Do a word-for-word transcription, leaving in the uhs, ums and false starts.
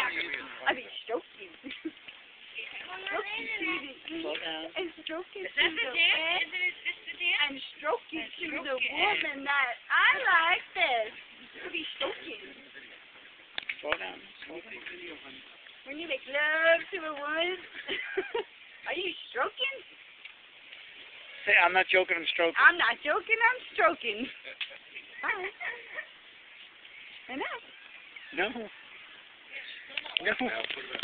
I mean, stroking. Stroking to the east and stroking to the west and stroking to the woman that I like best. To be stroking. Slow down. Slow down. When you make love to a woman, are you stroking? Say, I'm not joking, I'm stroking. I'm not joking, I'm stroking. Bye. Enough. No. No.